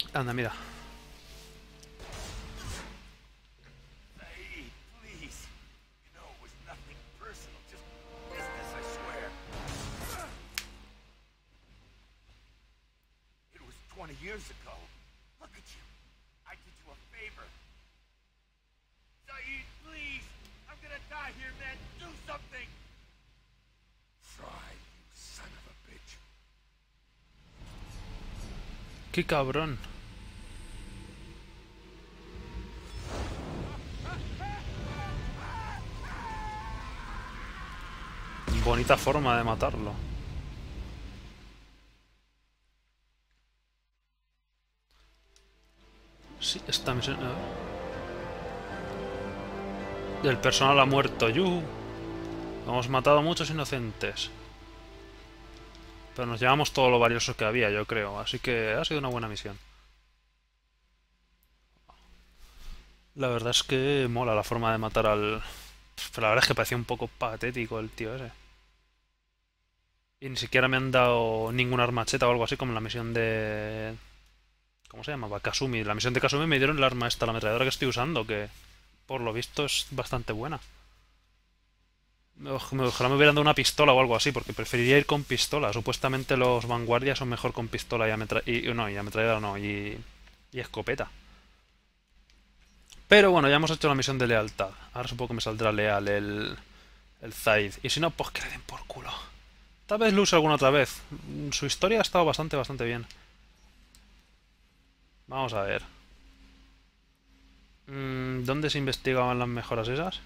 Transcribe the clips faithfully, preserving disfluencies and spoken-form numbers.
Anda, mira. Hey, please. You know it was nothing personal, just business, I swear. It was twenty years ago. Look at you. I did you a favor. Saeed, please. I'm gonna die here, man. Do something. Try, you son of a bitch. ¡Qué cabrón! Bonita forma de matarlo. Sí, esta misión... a ver. El personal ha muerto. ¡Yuhu! Hemos matado a muchos inocentes. Pero nos llevamos todo lo valioso que había, yo creo. Así que ha sido una buena misión. La verdad es que mola la forma de matar al... Pero la verdad es que parecía un poco patético el tío ese. Y ni siquiera me han dado ninguna armacheta o algo así como en la misión de... ¿Cómo se llamaba? Kasumi. La misión de Kasumi me dieron el arma esta, la ametralladora que estoy usando, que por lo visto es bastante buena. Ojalá me hubieran dado una pistola o algo así, porque preferiría ir con pistola. Supuestamente los vanguardias son mejor con pistola y ametralladora. No, y ametralladora no, y, y escopeta. Pero bueno, ya hemos hecho la misión de lealtad. Ahora supongo que me saldrá leal el, el Zaid. Y si no, pues que le den por culo. Tal vez lo use alguna otra vez. Su historia ha estado bastante, bastante bien. Vamos a ver. ¿Dónde se investigaban las mejoras esas?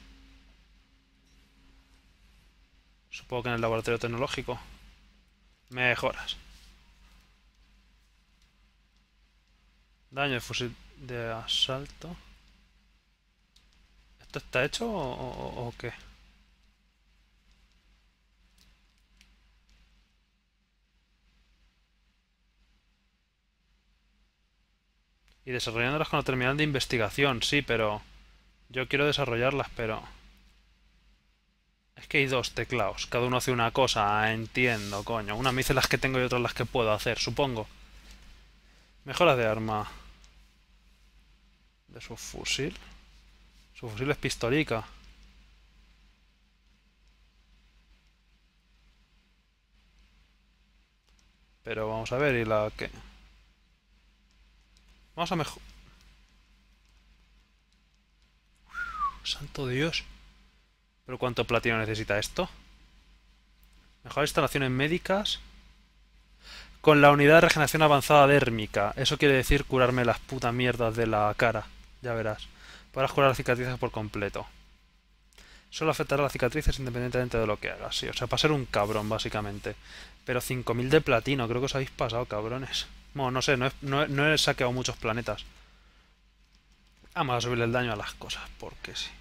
Supongo que en el laboratorio tecnológico. Mejoras. Daño de fusil de asalto. ¿Esto está hecho o, o, o qué? Y desarrollándolas con la terminal de investigación, sí, pero... Yo quiero desarrollarlas, pero... Es que hay dos teclados, cada uno hace una cosa, entiendo, coño. Una me dice las que tengo y otras las que puedo hacer, supongo. Mejoras de arma. De su fusil. Su fusil es pistolica. Pero vamos a ver, ¿y la qué? Vamos a mejor... Santo Dios. ¿Pero cuánto platino necesita esto? Mejorar instalaciones médicas. Con la unidad de regeneración avanzada dérmica. Eso quiere decir curarme las putas mierdas de la cara. Ya verás. Podrás curar las cicatrices por completo. Solo afectará a las cicatrices independientemente de lo que hagas. Sí, o sea, para ser un cabrón, básicamente. Pero cinco mil de platino, creo que os habéis pasado, cabrones. Bueno, no sé, no he, no he, no he saqueado muchos planetas. Vamos a subirle el daño a las cosas, porque sí.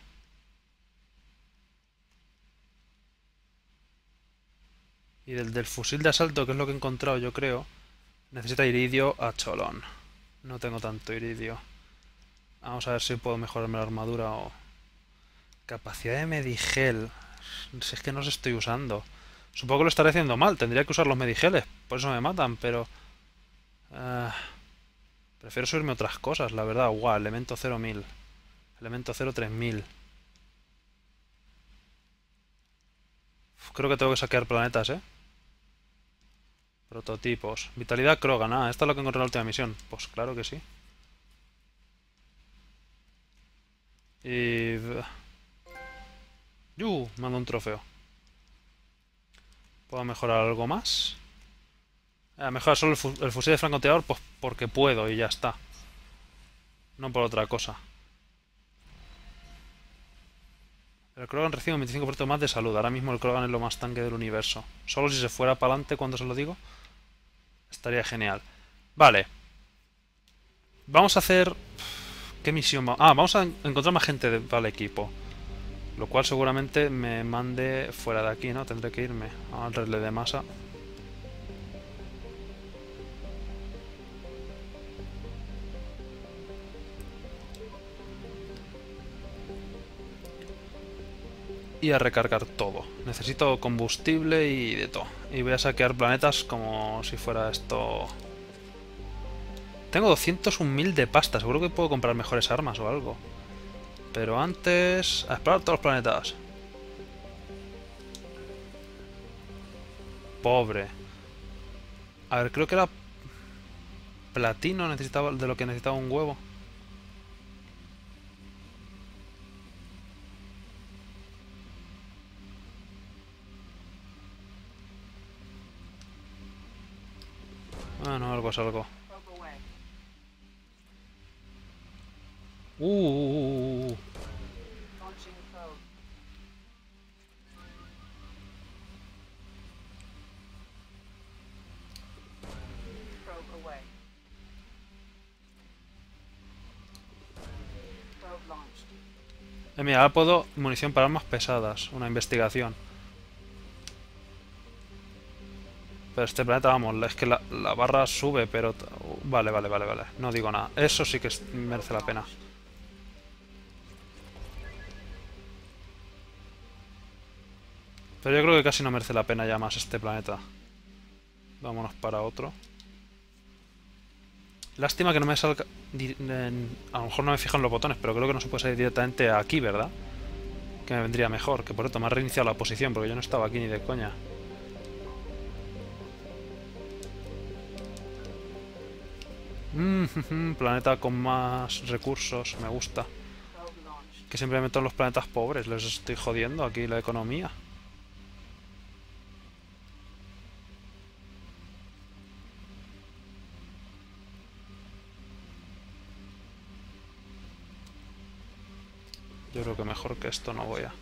Y del, del fusil de asalto, que es lo que he encontrado, yo creo, necesita iridio a cholón. No tengo tanto iridio. Vamos a ver si puedo mejorarme la armadura o... Capacidad de medigel. Si es que no los estoy usando. Supongo que lo estaré haciendo mal. Tendría que usar los medigeles. Por eso me matan, pero... Uh, prefiero subirme otras cosas, la verdad. Guau, elemento cero mil. Elemento cero tres mil. Creo que tengo que saquear planetas, ¿eh? Prototipos. Vitalidad Krogan. Ah, esta es lo que encontré en la última misión. Pues claro que sí. Y... ¡Yuh! Mando un trofeo. ¿Puedo mejorar algo más? Eh, mejorar solo el, fu el fusil de francotirador, pues porque puedo y ya está. No por otra cosa. El Krogan recibe un veinticinco por ciento más de salud. Ahora mismo el Krogan es lo más tanque del universo. Solo si se fuera para adelante cuando se lo digo, estaría genial. Vale. Vamos a hacer... ¿Qué misión va? Ah, vamos a encontrar más gente de... para el equipo. Lo cual seguramente me mande fuera de aquí, ¿no? Tendré que irme al relé de masa. Y a recargar todo. Necesito combustible y de todo. Y voy a saquear planetas como si fuera esto... Tengo doscientos un mil de pasta. Seguro que puedo comprar mejores armas o algo. Pero antes... a explorar todos los planetas. Pobre. A ver, creo que era... platino necesitaba, de lo que necesitaba un huevo. Ah, no, algo es algo. Uh, uh, uh, uh. Eh, mira, ahora puedo munición para armas pesadas. Una investigación. Pero este planeta, vamos, es que la, la barra sube, pero... Vale, vale, vale, vale. No digo nada. Eso sí que es- merece la pena. Pero yo creo que casi no merece la pena ya más este planeta. Vámonos para otro. Lástima que no me salga... di- en- A lo mejor no me fijo en los botones, pero creo que no se puede salir directamente aquí, ¿verdad? Que me vendría mejor. Que por esto me ha reiniciado la posición, porque yo no estaba aquí ni de coña. Mm, planeta con más recursos, me gusta. Que siempre me meto en los planetas pobres, les estoy jodiendo aquí la economía. Yo creo que mejor que esto no voy a...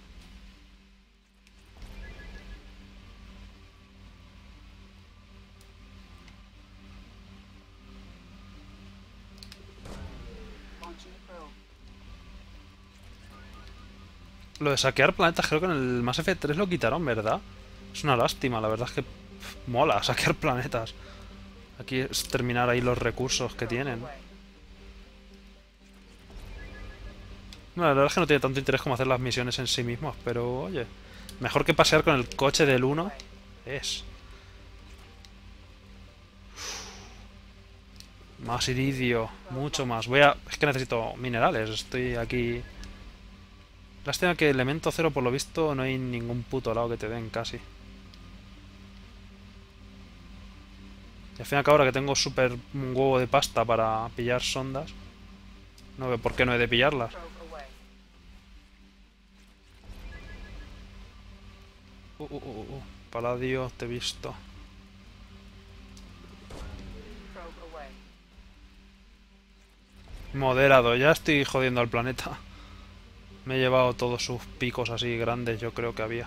Lo de saquear planetas creo que en el Mass Effect tres lo quitaron, ¿verdad? Es una lástima, la verdad es que pff, mola saquear planetas. Aquí es terminar ahí los recursos que tienen. No, la verdad es que no tiene tanto interés como hacer las misiones en sí mismas, pero oye, mejor que pasear con el coche del uno es. Más iridio, mucho más. Voy a... Es que necesito minerales, estoy aquí... Lástima que elemento cero por lo visto no hay ningún puto lado que te den casi. Y al fin y al cabo ahora que tengo súper un huevo de pasta para pillar sondas, no veo por qué no he de pillarlas. Uh, uh, uh, uh. Paladio, te he visto. Moderado, ya estoy jodiendo al planeta. Me he llevado todos sus picos así grandes, yo creo que había.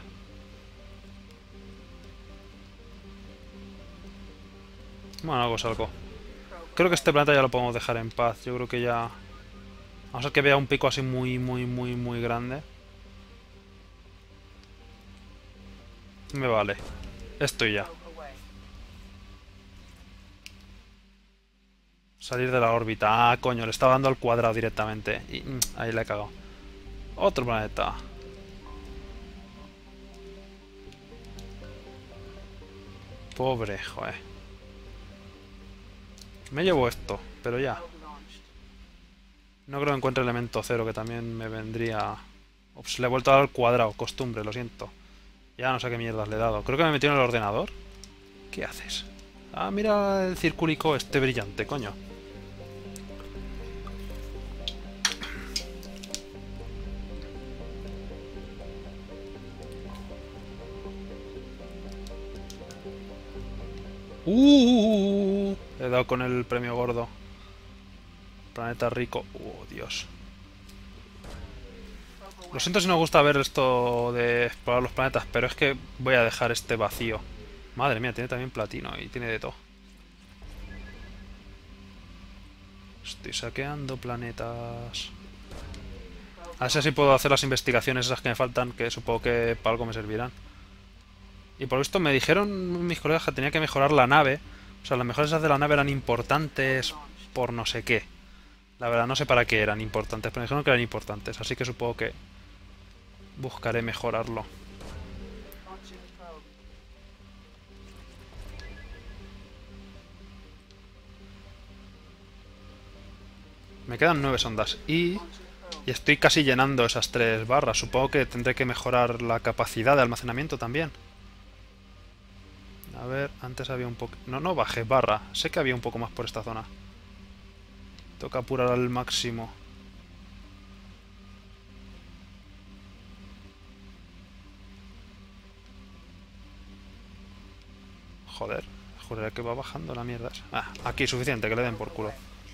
Bueno, algo es algo. Creo que este planeta ya lo podemos dejar en paz. Yo creo que ya... Vamos a ver que vea un pico así muy, muy, muy, muy grande. Me vale. Estoy ya. Salir de la órbita. Ah, coño, le estaba dando al cuadrado directamente. Y mm, ahí le he cagado. Otro planeta. Pobre, joder. Me llevo esto, pero ya. No creo que encuentre elemento cero, que también me vendría... Ups, le he vuelto a dar al cuadrado. Costumbre, lo siento. Ya no sé qué mierdas le he dado. Creo que me metió en el ordenador. ¿Qué haces? Ah, mira el circulico este brillante, coño. Uh, he dado con el premio gordo. Planeta rico. Oh, Dios. Lo siento si no gusta ver esto de explorar los planetas, pero es que voy a dejar este vacío. Madre mía, tiene también platino y tiene de todo. Estoy saqueando planetas. A ver si puedo hacer las investigaciones esas que me faltan, que supongo que para algo me servirán. Y por esto me dijeron mis colegas que tenía que mejorar la nave. O sea, las mejoras de la nave eran importantes por no sé qué. La verdad, no sé para qué eran importantes, pero me dijeron que eran importantes. Así que supongo que buscaré mejorarlo. Me quedan nueve sondas. Y... Y estoy casi llenando esas tres barras. Supongo que tendré que mejorar la capacidad de almacenamiento también. A ver, antes había un poco... No, no bajé barra. Sé que había un poco más por esta zona. Toca apurar al máximo. Joder, juraría que va bajando la mierda esa. Ah, aquí suficiente, que le den por culo.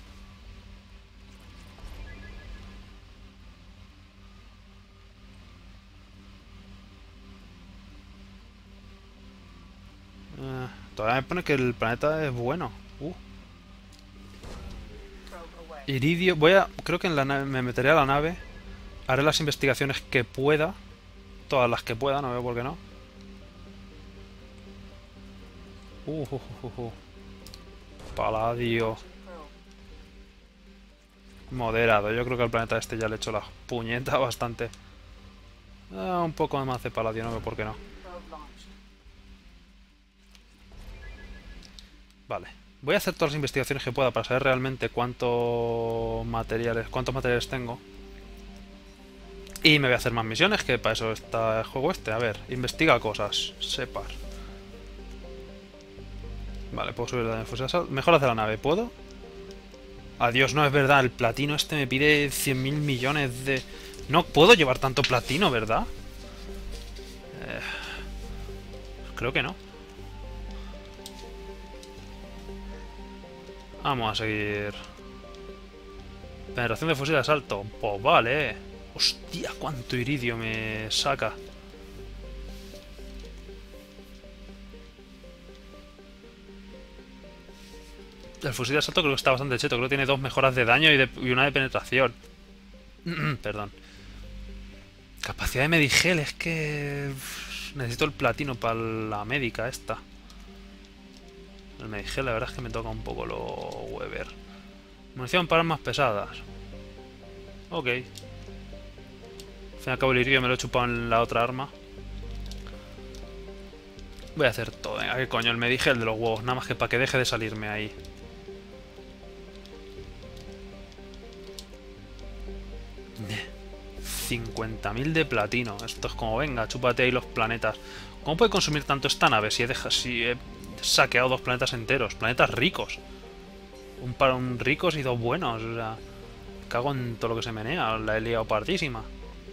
Eh, todavía me pone que el planeta es bueno. Uh. Iridio. Voy a... Creo que en la nave... Me meteré a la nave. Haré las investigaciones que pueda. Todas las que pueda, no veo por qué no. Uh, uh, uh, uh, uh. Paladio. Moderado. Yo creo que al planeta este ya le he hecho la puñeta bastante. Ah, un poco más de paladio, no veo por qué no. Vale. Voy a hacer todas las investigaciones que pueda para saber realmente cuánto materiales, cuántos materiales tengo. Y me voy a hacer más misiones, que para eso está el juego este. A ver, investiga cosas. Separ. Vale, puedo subir la fusil. Mejoras de la nave, ¿puedo? Adiós, no es verdad. El platino este me pide cien mil millones de... No puedo llevar tanto platino, ¿verdad? Eh... Creo que no. Vamos a seguir. Penetración de fusil de asalto. Pues vale. Hostia, cuánto iridio me saca. El fusil de asalto creo que está bastante cheto. Creo que tiene dos mejoras de daño y, de, y una de penetración. Perdón. Capacidad de medigel. Es que... Necesito el platino para la médica esta. El medigel la verdad es que me toca un poco lo Weber. Munición para armas pesadas. Ok. Al fin y al cabo el iridio me lo he chupado en la otra arma. Voy a hacer todo. Venga, qué coño, el medigel de los huevos. Nada más que para que deje de salirme ahí. cincuenta mil de platino. Esto es como, venga, chúpate ahí los planetas. ¿Cómo puede consumir tanto esta nave si he, dejado, si he saqueado dos planetas enteros? Planetas ricos. Un para un ricos y dos buenos. O sea, cago en todo lo que se menea. La he liado partísima.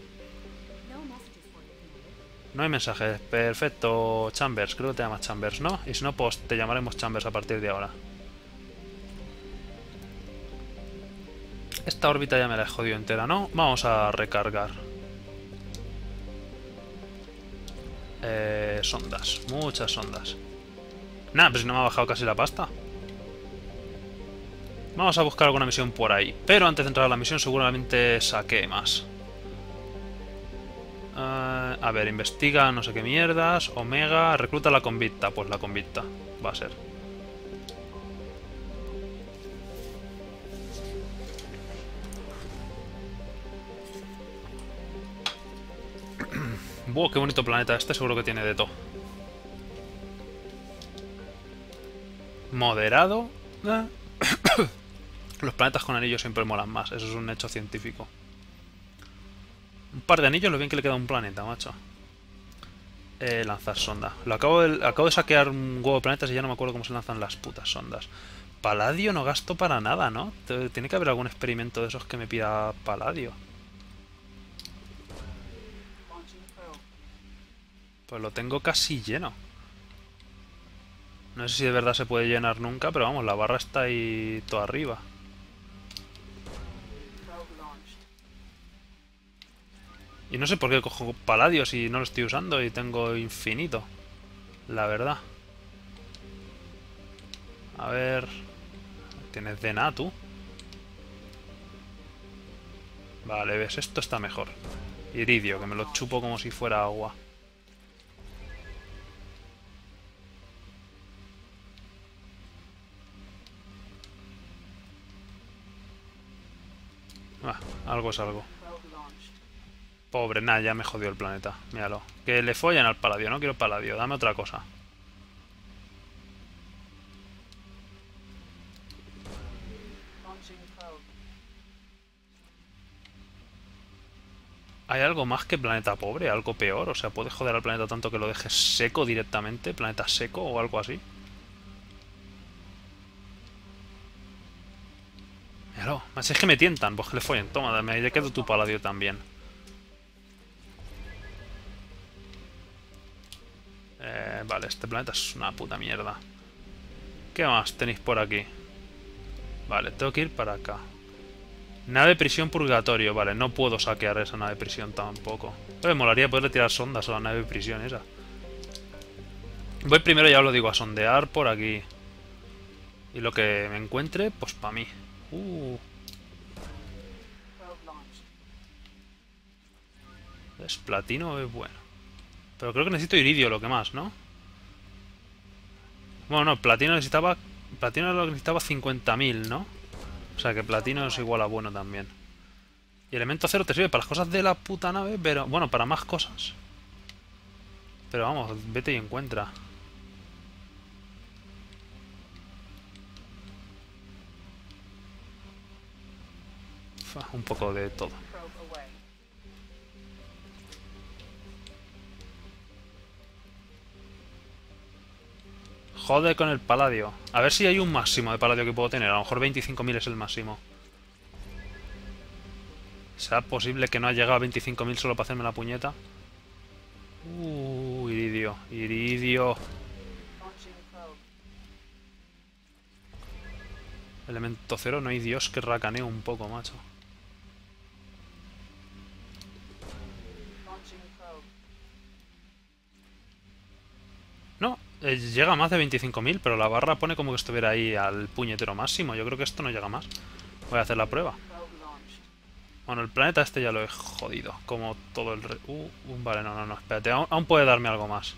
No hay mensajes. Perfecto, Chambers. Creo que te llamas Chambers, ¿no? Y si no, pues te llamaremos Chambers a partir de ahora. Esta órbita ya me la he jodido entera, ¿no? Vamos a recargar. Eh, sondas. Muchas sondas. Nah, pues si no me ha bajado casi la pasta. Vamos a buscar alguna misión por ahí. Pero antes de entrar a la misión seguramente saqué más. Uh, a ver, investiga no sé qué mierdas. Omega, recluta la convicta. Pues la convicta va a ser. Buah, qué bonito planeta este, seguro que tiene de todo. Moderado. Eh. Los planetas con anillos siempre molan más, eso es un hecho científico. Un par de anillos, lo bien que le queda a un planeta, macho. Eh, lanzar sonda. Lo acabo de, acabo de saquear un huevo de planetas y ya no me acuerdo cómo se lanzan las putas sondas. Paladio no gasto para nada, ¿no? Tiene que haber algún experimento de esos que me pida paladio. Pues lo tengo casi lleno. No sé si de verdad se puede llenar nunca, pero vamos, la barra está ahí toda arriba. Y no sé por qué cojo paladio si no lo estoy usando y tengo infinito. La verdad. A ver... ¿Tienes de nada tú? Vale, ves, esto está mejor. Iridio, que me lo chupo como si fuera agua. Ah, algo es algo. Pobre, nada, ya me jodió el planeta. Míralo. Que le follan al paladio, no quiero paladio, dame otra cosa. ¿Hay algo más que planeta pobre? ¿Algo peor? O sea, ¿puede joder al planeta tanto que lo dejes seco directamente? ¿Planeta seco o algo así? Míralo. Si es que me tientan, pues que le follen. Toma, me quedo tu paladio también. Eh, vale, este planeta es una puta mierda. ¿Qué más tenéis por aquí? Vale, tengo que ir para acá. Nave prisión purgatorio. Vale, no puedo saquear esa nave prisión tampoco. Me molaría poderle tirar sondas a la nave prisión esa. Voy primero, ya os lo digo, a sondear por aquí. Y lo que me encuentre, pues para mí. Uh. Es platino, es bueno. Pero creo que necesito iridio lo que más, ¿no? Bueno, no, platino necesitaba... Platino lo que necesitaba cincuenta mil, ¿no? O sea que platino es igual a bueno también. Y elemento cero te sirve para las cosas de la puta nave, pero... Bueno, para más cosas. Pero vamos, vete y encuentra. Uf, un poco de todo. Jode con el paladio. A ver si hay un máximo de paladio que puedo tener. A lo mejor veinticinco mil es el máximo. ¿Será posible que no haya llegado a veinticinco mil solo para hacerme la puñeta? Uh, iridio, iridio. Elemento cero, no hay Dios que racanee un poco, macho. No, eh, llega a más de veinticinco mil, pero la barra pone como que estuviera ahí al puñetero máximo. Yo creo que esto no llega más. Voy a hacer la prueba. Bueno, el planeta este ya lo he jodido. Como todo el... Re... Uh, uh, vale, no, no, no, espérate. Aún, aún puede darme algo más.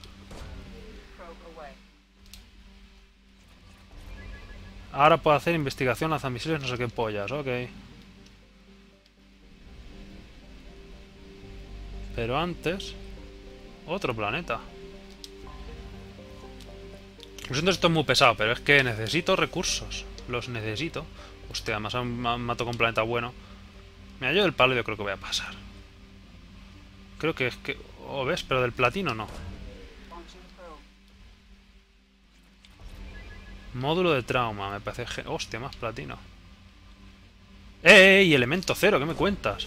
Ahora puedo hacer investigación, lanzamisiles, no sé qué pollas, ok. Pero antes... Otro planeta. Lo siento, esto es muy pesado, pero es que necesito recursos. Los necesito. Hostia, además me mato con un planeta bueno. Mira, yo del palo yo creo que voy a pasar. Creo que es que... Oh, ¿ves? Pero del platino no. Módulo de trauma, me parece... Hostia, más platino. ¡Eh, eh! Y elemento cero, ¿qué me cuentas?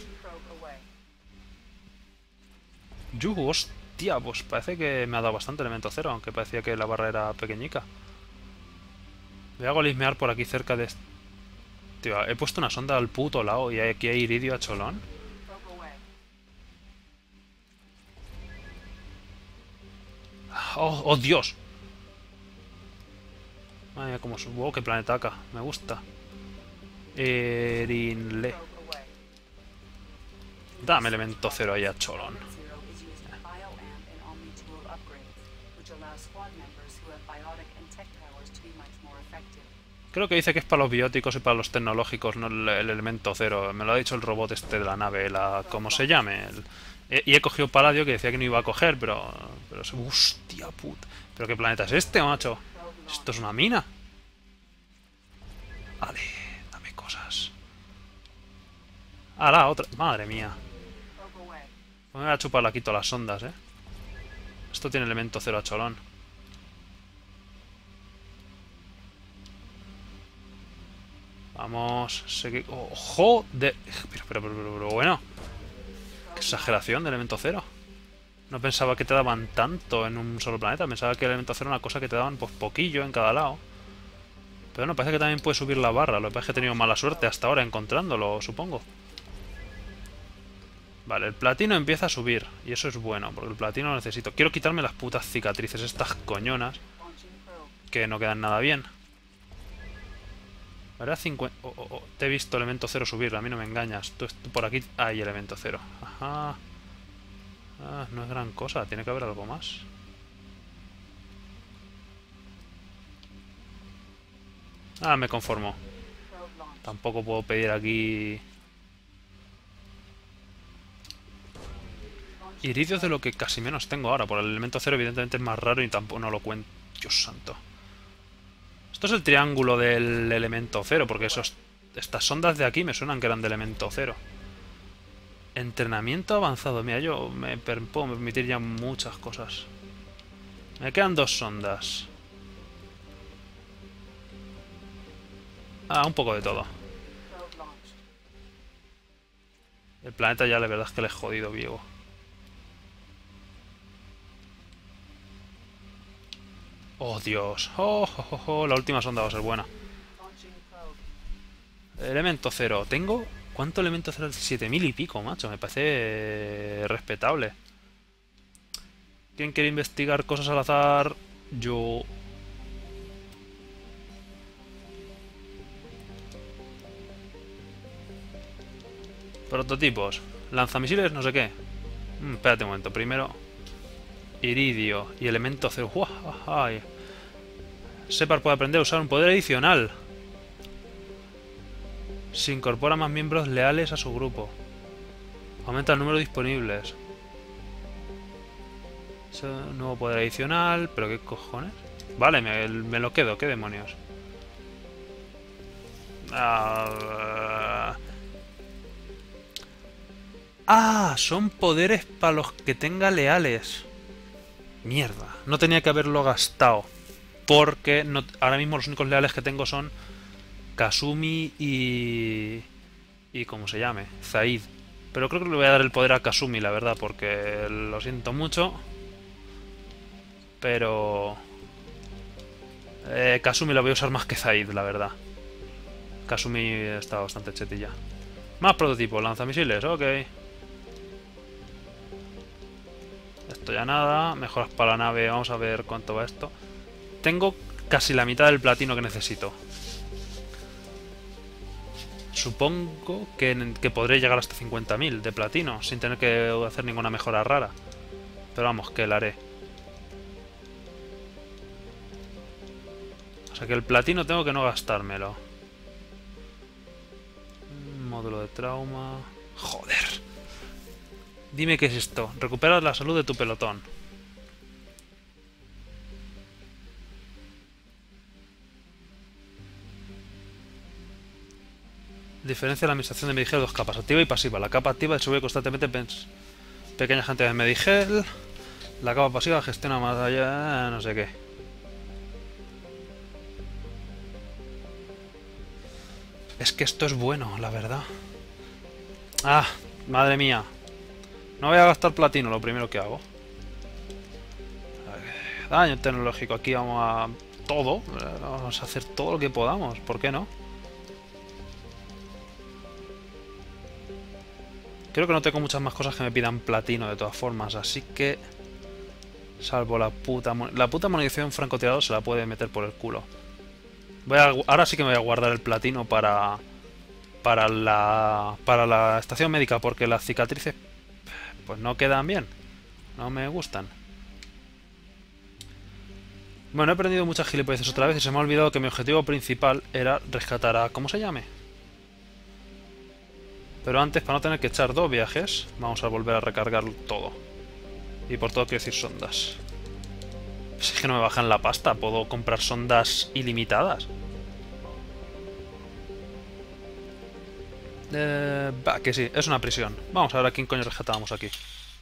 Yuhu, hostia, pues parece que me ha dado bastante elemento cero, aunque parecía que la barra era pequeñica. Voy a golismear por aquí cerca de... Tío, he puesto una sonda al puto lado y aquí hay iridio a cholón. ¡Oh, oh Dios! Madre mía, como su... Wow, qué planeta acá. Me gusta. Erinle. Dame elemento cero ahí a cholón. Creo que dice que es para los bióticos y para los tecnológicos, no el, el elemento cero. Me lo ha dicho el robot este de la nave, la como se llame. El, eh, y he cogido paladio que decía que no iba a coger, pero... pero hostia puta. ¿Pero qué planeta es este, macho? ¿Esto es una mina? Vale, dame cosas. Ah, la otra. Madre mía. Me voy a chupar aquí todas las sondas, eh. Esto tiene elemento cero a cholón. Vamos, sé que... ¡Oh, joder! Pero, pero, pero, pero, pero bueno. Qué exageración de elemento cero. No pensaba que te daban tanto en un solo planeta. Pensaba que el elemento cero era una cosa que te daban pues poquillo en cada lado. Pero no, parece que también puede subir la barra. Lo que pasa es que he tenido mala suerte hasta ahora encontrándolo, supongo. Vale, el platino empieza a subir. Y eso es bueno, porque el platino lo necesito. Quiero quitarme las putas cicatrices, estas coñonas. Que no quedan nada bien. ¿Verdad? cincuenta... Oh, oh, oh. Te he visto elemento cero subir, a mí no me engañas. Tú, tú por aquí hay elemento cero. Ajá. Ah, no es gran cosa, tiene que haber algo más. Ah, me conformo. Tampoco puedo pedir aquí... Iridios de lo que casi menos tengo ahora. Por el elemento cero evidentemente es más raro y tampoco no lo cuento. Dios santo. Esto es el triángulo del elemento cero, porque esos, estas sondas de aquí me suenan que eran de elemento cero. Entrenamiento avanzado. Mira, yo me per- puedo permitir ya muchas cosas. Me quedan dos sondas. Ah, un poco de todo. El planeta ya la verdad es que le he jodido vivo. Oh, Dios. Oh, oh, oh, oh, la última sonda va a ser buena. Elemento cero. ¿Tengo? ¿Cuánto elemento cero? Siete mil y pico, macho. Me parece eh, respetable. ¿Quién quiere investigar cosas al azar? Yo... Prototipos. Lanzamisiles, no sé qué. Mm, espérate un momento. Primero... Iridio y elemento cero. ¡Uah! ¡Ay! Separ puede aprender a usar un poder adicional. Se incorpora más miembros leales a su grupo. Aumenta el número disponibles. Es un nuevo poder adicional. ¿Pero qué cojones? Vale, me, me lo quedo. ¿Qué demonios? Ah, ah, son poderes para los que tenga leales. Mierda. No tenía que haberlo gastado. Porque no, ahora mismo los únicos leales que tengo son Kasumi y... y ¿cómo se llame? Zaid. Pero creo que le voy a dar el poder a Kasumi, la verdad, porque lo siento mucho. Pero... Eh, Kasumi la voy a usar más que Zaid, la verdad. Kasumi está bastante chetilla. Más prototipos, lanzamisiles, ok. Esto ya nada. Mejoras para la nave, vamos a ver cuánto va esto. Tengo casi la mitad del platino que necesito. Supongo que, que podré llegar hasta cincuenta mil de platino sin tener que hacer ninguna mejora rara. Pero vamos, que la haré. O sea que el platino tengo que no gastármelo. Módulo de trauma... Joder. Dime qué es esto. Recuperas la salud de tu pelotón. Diferencia de la administración de Medigel dos capas, activa y pasiva. La capa activa distribuye constantemente pequeñas cantidades de Medigel. La capa pasiva gestiona más allá, no sé qué. Es que esto es bueno, la verdad. Ah, madre mía. No voy a gastar platino, lo primero que hago. Daño tecnológico, aquí vamos a... todo. Vamos a hacer todo lo que podamos, ¿por qué no? Creo que no tengo muchas más cosas que me pidan platino de todas formas, así que... Salvo la puta... La puta munición francotirador se la puede meter por el culo. Voy a... Ahora sí que me voy a guardar el platino para... Para la... Para la estación médica, porque las cicatrices... Pues no quedan bien. No me gustan. Bueno, he aprendido muchas gilipolleces otra vez y se me ha olvidado que mi objetivo principal era rescatar a... ¿Cómo se llame? Pero antes, para no tener que echar dos viajes, vamos a volver a recargar todo. Y por todo quiero decir sondas. Si es que no me bajan la pasta, puedo comprar sondas ilimitadas. Eh, va, que sí, es una prisión. Vamos a ver a quién coño rescatábamos aquí.